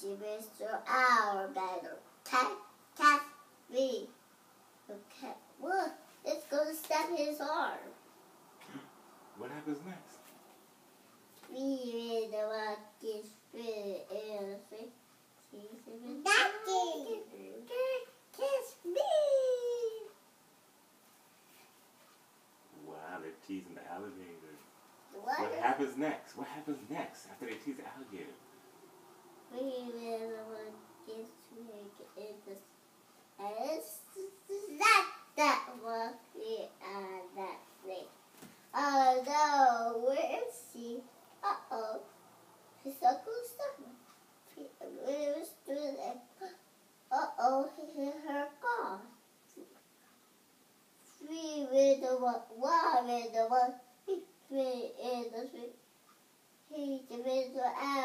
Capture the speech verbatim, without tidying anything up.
Mister Alligator. Cat, cat, me. Okay, look, it's gonna stab his arm. What happens next? We in the rocket spirit and see. Nothing. Kiss me. Wow, they're teasing the alligator. What? What happens next? What happens next after they tease the alligator? We in the rocket spirit and the and that that was we are that thing. Oh no, where is she? Uh oh. She's so cool stuff. Where is it? Uh oh, he hit her car. Three with the one, one with the one, three in the three. He's with the